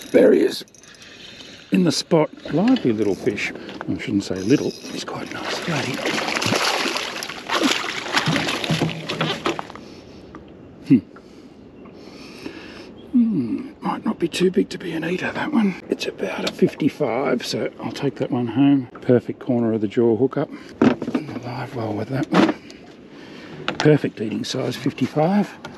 There he is, in the spot. Lively little fish. I shouldn't say little, he's quite nice, bloody. Might not be too big to be an eater, that one. It's about a 55, so I'll take that one home. Perfect corner of the jaw hookup. Alive well with that one. Perfect eating size, 55.